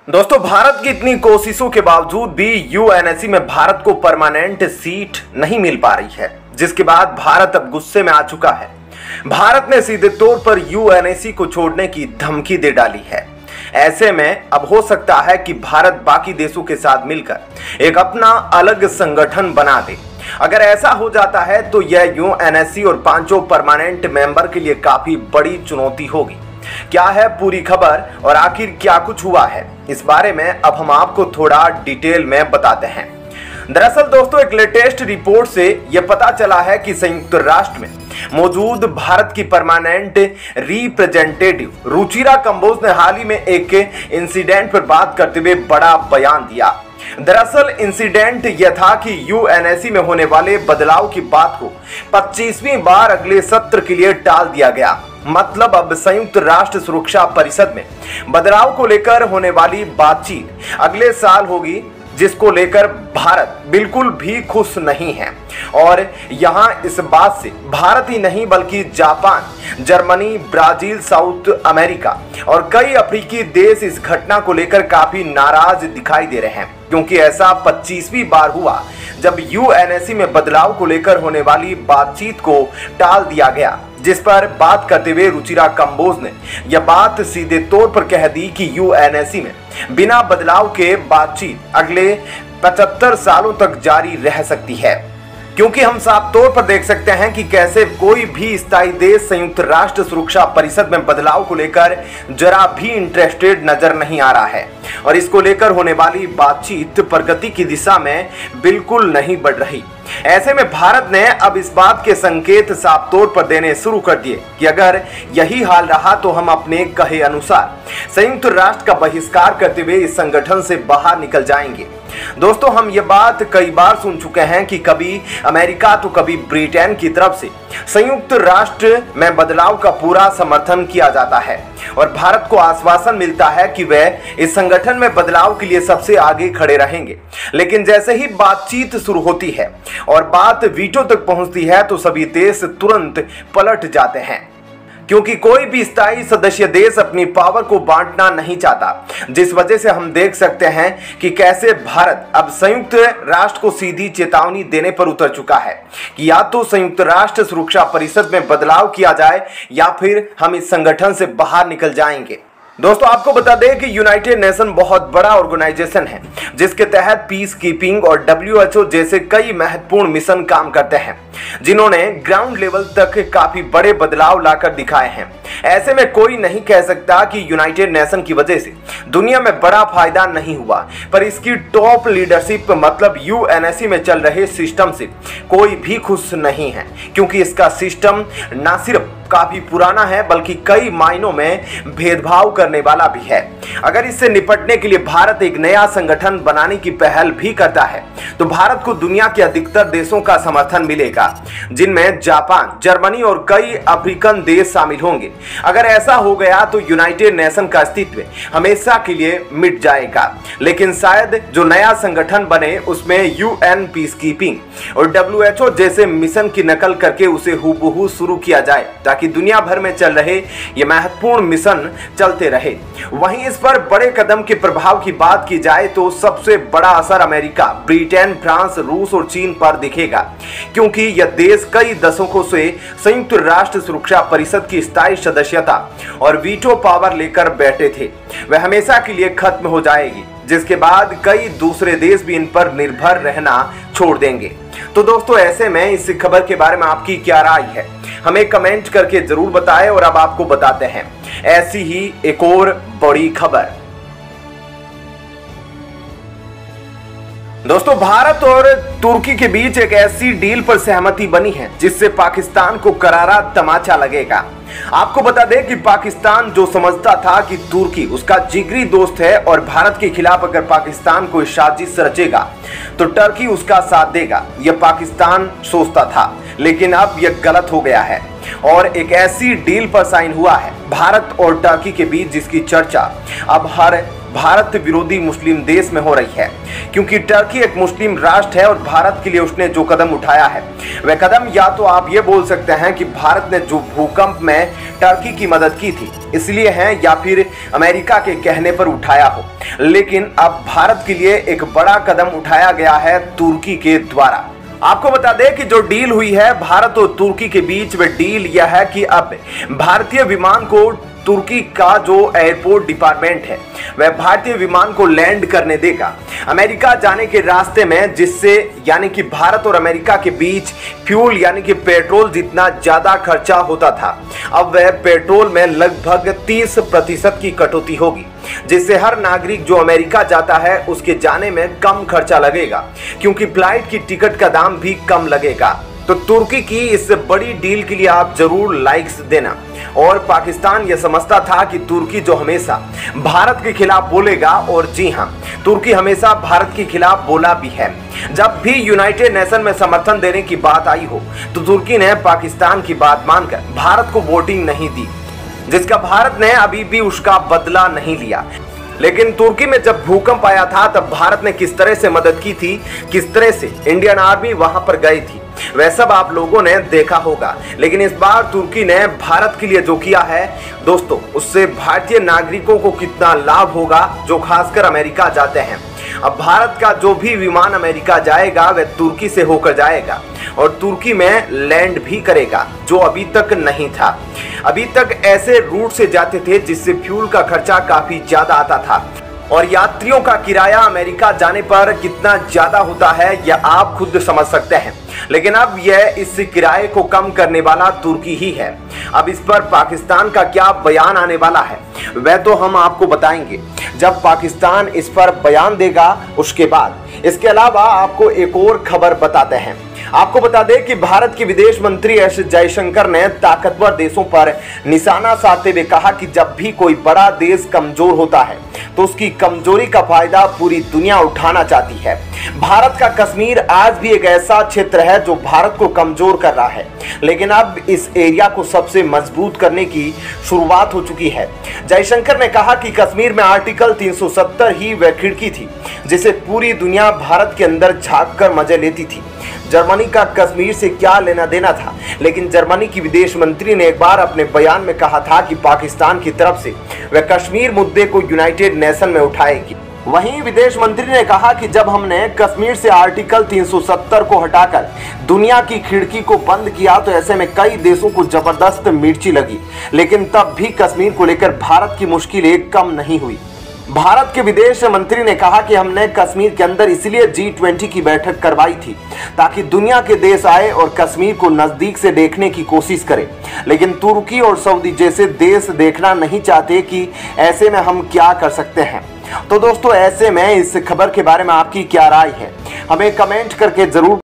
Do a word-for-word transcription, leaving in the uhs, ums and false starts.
दोस्तों, भारत की इतनी कोशिशों के बावजूद भी यूएनएससी में भारत को परमानेंट सीट नहीं मिल पा रही है, जिसके बाद भारत अब गुस्से में आ चुका है। भारत ने सीधे तौर पर यूएनएससी को छोड़ने की धमकी दे डाली है। ऐसे में अब हो सकता है कि भारत बाकी देशों के साथ मिलकर एक अपना अलग संगठन बना दे। अगर ऐसा हो जाता है तो यह यूएनएससी और पांचों परमानेंट मेंबर के लिए काफी बड़ी चुनौती होगी। क्या है पूरी खबर और आखिर क्या कुछ हुआ है, इस बारे में अब हम आपको थोड़ा डिटेल में बताते हैं। दरअसल दोस्तों, एक लेटेस्ट रिपोर्ट से यह पता चला है कि संयुक्त राष्ट्र में मौजूद भारत की परमानेंट रिप्रेजेंटेटिव रुचिरा कंबोज ने हाल ही में एक इंसिडेंट पर बात करते हुए बड़ा बयान दिया। दरअसल इंसिडेंट यह था कि यूएनएससी में होने वाले बदलाव की बात को पच्चीसवीं बार अगले सत्र के लिए टाल दिया गया। मतलब अब संयुक्त राष्ट्र सुरक्षा परिषद में बदलाव को लेकर होने वाली बातचीत अगले साल होगी, जिसको लेकर भारत बिल्कुल भी खुश नहीं है। और यहां इस बात से भारत ही नहीं बल्कि Japan, Germany, Brazil, South America और कई अफ्रीकी देश इस घटना को लेकर काफी नाराज दिखाई दे रहे हैं, क्योंकि ऐसा पच्चीसवीं बार हुआ जब यूएनएससी में बदलाव को लेकर होने वाली बातचीत को टाल दिया गया। जिस पर बात करते हुए रुचिरा कंबोज ने यह बात सीधे तौर पर कह दी कि यूएनएससी में बिना बदलाव के बातचीत अगले पचहत्तर सालों तक जारी रह सकती है, क्योंकि हम साफ तौर पर देख सकते हैं कि कैसे कोई भी स्थायी देश संयुक्त राष्ट्र सुरक्षा परिषद में बदलाव को लेकर जरा भी इंटरेस्टेड नजर नहीं आ रहा है और इसको लेकर होने वाली बातचीत प्रगति की दिशा में बिल्कुल नहीं बढ़ रही। ऐसे में भारत ने अब इस बात के संकेत साफ तौर पर देने शुरू कर दिए कि अगर यही हाल रहा तो हम अपने कहे अनुसार संयुक्त राष्ट्र का बहिष्कार करते हुए इस संगठन से बाहर निकल जाएंगे। दोस्तों, हम ये बात कई बार सुन चुके हैं कि कभी अमेरिका तो कभी ब्रिटेन की तरफ से संयुक्त राष्ट्र में बदलाव का पूरा समर्थन किया जाता है और भारत को आश्वासन मिलता है कि वह इस संगठन में बदलाव के लिए सबसे आगे खड़े रहेंगे। लेकिन जैसे ही बातचीत शुरू होती है और बात वीटो तक पहुंचती है तो सभी देश तुरंत पलट जाते हैं, क्योंकि कोई भी स्थायी सदस्य देश अपनी पावर को बांटना नहीं चाहता। जिस वजह से हम देख सकते हैं कि कैसे भारत अब संयुक्त राष्ट्र को सीधी चेतावनी देने पर उतर चुका है कि या तो संयुक्त राष्ट्र सुरक्षा परिषद में बदलाव किया जाए या फिर हम इस संगठन से बाहर निकल जाएंगे। दोस्तों, आपको बता दें कि यूनाइटेड नेशन बहुत बड़ा ऑर्गेनाइजेशन है, जिसके तहत पीस कीपिंग और डब्ल्यू एच ओ जैसे कई महत्वपूर्ण मिशन काम करते हैं, जिन्होंने ग्राउंड लेवल तक काफी बड़े बदलाव लाकर दिखाए हैं। ऐसे में कोई नहीं कह सकता कि यूनाइटेड नेशन की वजह से दुनिया में बड़ा फायदा नहीं हुआ, पर इसकी टॉप लीडरशिप मतलब यूएनएससी में चल रहे सिस्टम से कोई भी खुश नहीं है, क्योंकि इसका सिस्टम न सिर्फ काफी पुराना है बल्कि कई मायनों में भेदभाव करने वाला भी है। अगर इससे निपटने के लिए भारत एक नया संगठन बनाने की पहल भी करता है तो भारत को दुनिया के अधिकतर देशों का समर्थन मिलेगा, जिनमें जापान, जर्मनी और कई अफ्रीकन देश शामिल होंगे। अगर ऐसा हो गया तो यूनाइटेड नेशन का अस्तित्व हमेशा के लिए मिट जाएगा। लेकिन शायद जो नया संगठन बने उसमें यूएन पीस कीपिंग और डब्ल्यू एच ओ जैसे मिशन की नकल करके उसे हूबहू शुरू किया जाए, ताकि दुनिया भर में चल रहे ये महत्वपूर्ण मिशन चलते रहे। वहीं इस पर बड़े कदम के प्रभाव की बात की जाए तो सबसे बड़ा असर अमेरिका, ब्रिटेन, फ्रांस, रूस और चीन पर दिखेगा, क्योंकि यह देश कई दशकों से संयुक्त राष्ट्र सुरक्षा परिषद की स्थायी सदस्यता और वीटो पावर लेकर बैठे थे। वह हमेशा के लिए खत्म हो जाएगी, जिसके बाद कई दूसरे देश भी इन पर निर्भर रहना छोड़ देंगे। तो दोस्तों, ऐसे में इस खबर के बारे में आपकी क्या राय है, हमें कमेंट करके जरूर बताएं। और अब आपको बताते हैं ऐसी ही एक और बड़ी खबर। दोस्तों, भारत और तुर्की के बीच एक ऐसी डील पर सहमति बनी है जिससे पाकिस्तान को करारा तमाचा लगेगा। आपको बता दें कि पाकिस्तान जो समझता था कि तुर्की उसका जिगरी दोस्त है और भारत के खिलाफ अगर पाकिस्तान कोई साजिश रचेगा तो टर्की उसका साथ देगा, यह पाकिस्तान सोचता था। लेकिन अब यह गलत हो गया है और एक ऐसी डील पर साइन हुआ है भारत और टर्की के बीच जिसकी चर्चा अब हर भारत विरोधी मुस्लिम देश में हो रही है, क्योंकि टर्की एक मुस्लिम राष्ट्र है और भारत के लिए उसने जो कदम उठाया है वह कदम या तो आप ये बोल सकते हैं कि भारत ने जो भूकंप में टर्की की मदद की थी इसलिए है, या फिर अमेरिका के कहने पर उठाया हो। लेकिन अब भारत के लिए एक बड़ा कदम उठाया गया है तुर्की के द्वारा। आपको बता दें कि जो डील हुई है भारत और तुर्की के बीच, वह डील यह है कि अब भारतीय विमान को तुर्की का जो एयरपोर्ट डिपार्टमेंट है वह भारतीय विमान को लैंड करने देगा अमेरिका जाने के रास्ते में, जिससे यानी कि भारत और अमेरिका के बीच फ्यूल यानी कि पेट्रोल जितना ज्यादा खर्चा होता था, अब वह पेट्रोल में लगभग तीस प्रतिशत की कटौती होगी, जिससे हर नागरिक जो अमेरिका जाता है उसके जाने में कम खर्चा लगेगा, क्योंकि फ्लाइट की टिकट का दाम भी कम लगेगा। तो तुर्की की इस बड़ी डील के लिए आप जरूर लाइक्स देना। और पाकिस्तान यह समझता था कि तुर्की जो हमेशा भारत के खिलाफ बोलेगा, और जी हां, तुर्की हमेशा भारत के खिलाफ बोला भी है। जब भी यूनाइटेड नेशन में समर्थन देने की बात आई हो तो तुर्की ने पाकिस्तान की बात मानकर भारत को वोटिंग नहीं दी, जिसका भारत ने अभी भी उसका बदला नहीं लिया। लेकिन तुर्की में जब भूकंप आया था तब भारत ने किस तरह से मदद की थी, किस तरह से इंडियन आर्मी वहां पर गई थी, वह सब आप लोगों ने देखा होगा। लेकिन इस बार तुर्की ने भारत के लिए जो किया है दोस्तों, उससे भारतीय नागरिकों को कितना लाभ होगा जो खासकर अमेरिका जाते हैं। अब भारत का जो भी विमान अमेरिका जाएगा वह तुर्की से होकर जाएगा और तुर्की में लैंड भी करेगा, जो अभी तक नहीं था। अभी तक ऐसे रूट से जाते थे जिससे फ्यूल का खर्चा काफी ज्यादा आता था और यात्रियों का किराया अमेरिका जाने पर कितना ज्यादा होता है यह आप खुद समझ सकते हैं। लेकिन अब यह इस किराए को कम करने वाला तुर्की ही है। अब इस पर पाकिस्तान का क्या बयान आने वाला है वह तो हम आपको बताएंगे जब पाकिस्तान इस पर बयान देगा उसके बाद। इसके अलावा आपको एक और खबर बताते हैं। आपको बता दें कि भारत के विदेश मंत्री एस जयशंकर ने ताकतवर देशों पर निशाना साधते हुए कहा कि जब भी कोई बड़ा देश कमजोर होता है तो उसकी कमजोरी का फायदा पूरी दुनिया उठाना चाहती है। भारत का कश्मीर आज भी एक ऐसा क्षेत्र है जो भारत को कमजोर कर रहा है, लेकिन अब इस एरिया को सबसे मजबूत करने की शुरुआत हो चुकी है। जयशंकर ने कहा कि कश्मीर में आर्टिकल तीन सौ सत्तर ही वह खिड़की थी जिसे पूरी दुनिया भारत के अंदर झांक कर मजे लेती थी। जर्मनी का कश्मीर से क्या लेना देना था, लेकिन जर्मनी की विदेश मंत्री ने एक बार अपने बयान में कहा था कि पाकिस्तान की तरफ से वह कश्मीर मुद्दे को यूनाइटेड नेशन में उठाएगी। वहीं विदेश मंत्री ने कहा कि जब हमने कश्मीर से आर्टिकल तीन सौ सत्तर को हटाकर दुनिया की खिड़की को बंद किया तो ऐसे में कई देशों को जबरदस्त मिर्ची लगी, लेकिन तब भी कश्मीर को लेकर भारत की मुश्किलें कम नहीं हुई। भारत के विदेश मंत्री ने कहा कि हमने कश्मीर के अंदर इसलिए जी ट्वेंटी की बैठक करवाई थी ताकि दुनिया के देश आए और कश्मीर को नजदीक से देखने की कोशिश करें, लेकिन तुर्की और सऊदी जैसे देश देखना नहीं चाहते कि ऐसे में हम क्या कर सकते हैं। तो दोस्तों, ऐसे में इस खबर के बारे में आपकी क्या राय है हमें कमेंट करके जरूर